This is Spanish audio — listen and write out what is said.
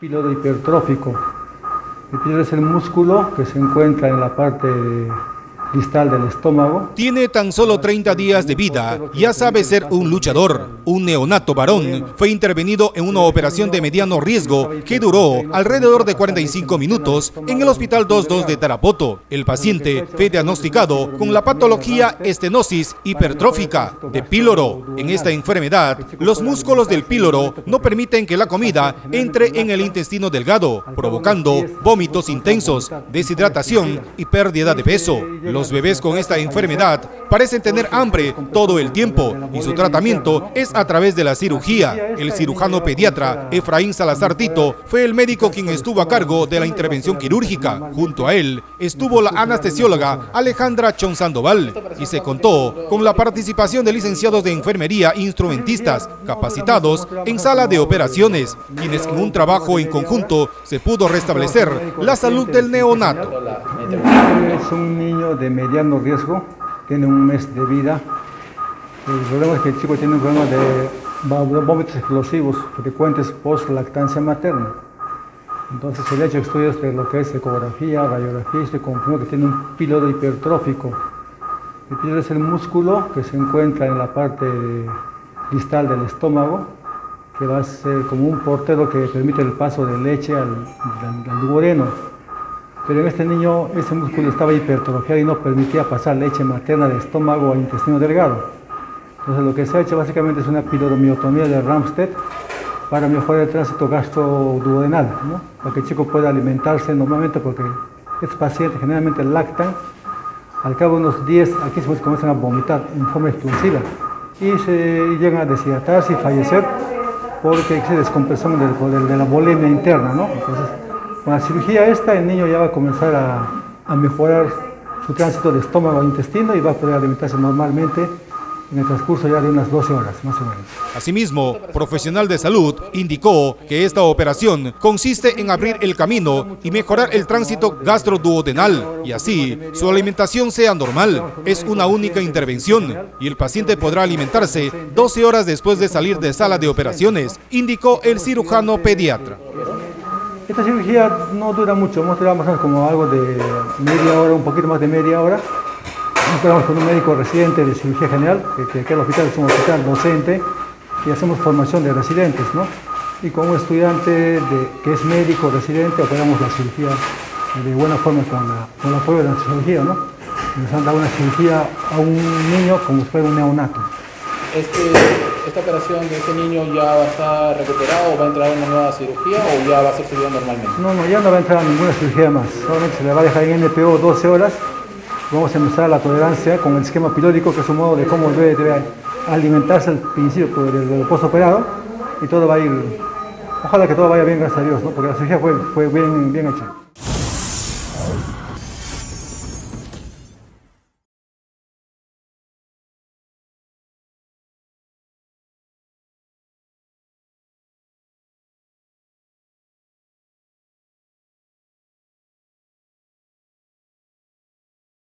píloro hipertrófico. El píloro es el músculo que se encuentra en la parte distal del estómago. Tiene tan solo 30 días de vida, ya sabe ser un luchador. Un neonato varón fue intervenido en una operación de mediano riesgo que duró alrededor de 45 minutos en el Hospital 22 de Tarapoto. El paciente fue diagnosticado con la patología estenosis hipertrófica de píloro. En esta enfermedad, los músculos del píloro no permiten que la comida entre en el intestino delgado, provocando vómitos intensos, deshidratación y pérdida de peso. Los bebés con esta enfermedad parecen tener hambre todo el tiempo y su tratamiento es a través de la cirugía. El cirujano pediatra Efraín Salazar Tito fue el médico quien estuvo a cargo de la intervención quirúrgica. Junto a él estuvo la anestesióloga Alejandra Chon Sandoval y se contó con la participación de licenciados de enfermería e instrumentistas capacitados en sala de operaciones, quienes en un trabajo en conjunto se pudo restablecer la salud del neonato. Es un niño de mediano riesgo, tiene un mes de vida. El problema es que el chico tiene un problema de vómitos explosivos frecuentes post-lactancia materna. Entonces se le ha hecho estudios de lo que es ecografía, radiografía y se confirmó que tiene un píloro hipertrófico. El píloro es el músculo que se encuentra en la parte distal del estómago, que va a ser como un portero que permite el paso de leche al duodeno. Pero en este niño ese músculo estaba hipertrofiado y no permitía pasar leche materna de estómago a intestino delgado. Entonces lo que se ha hecho básicamente es una piloromiotomía de Ramstedt para mejorar el tránsito gastroduodenal, ¿no? Para que el chico pueda alimentarse normalmente, porque estos pacientes generalmente lactan. Al cabo de unos 10 a 15 minutos comienzan a vomitar en forma explosiva y llegan a deshidratarse y fallecer porque existe descompresión de la volemia interna, ¿no? Entonces, con la cirugía el niño ya va a comenzar a mejorar su tránsito de estómago a intestino y va a poder alimentarse normalmente en el transcurso ya de unas 12 horas, más o menos. Asimismo, profesional de salud indicó que esta operación consiste en abrir el camino y mejorar el tránsito gastroduodenal y así su alimentación sea normal. Es una única intervención y el paciente podrá alimentarse 12 horas después de salir de sala de operaciones, indicó el cirujano pediatra. Esta cirugía no dura mucho, vamos a durar más o menos como algo de media hora, un poquito más de media hora. Nos quedamos con un médico residente de cirugía general, que el hospital es un hospital docente y hacemos formación de residentes, ¿no? Y con un estudiante que es médico residente operamos la cirugía de buena forma con el apoyo de la cirugía, ¿no? Nos han dado una cirugía a un niño como si fuera un neonato. ¿Esta operación de este niño ya va a estar recuperado o va a entrar en una nueva cirugía o ya va a ser cirugía normalmente? No, ya no va a entrar a ninguna cirugía más, solamente se le va a dejar en NPO 12 horas. Vamos a empezar la tolerancia con el esquema pilórico, que es un modo de cómo debe alimentarse al principio del postoperado, y todo va a ir, ojalá que todo vaya bien, gracias a Dios, ¿no? Porque la cirugía fue bien hecha.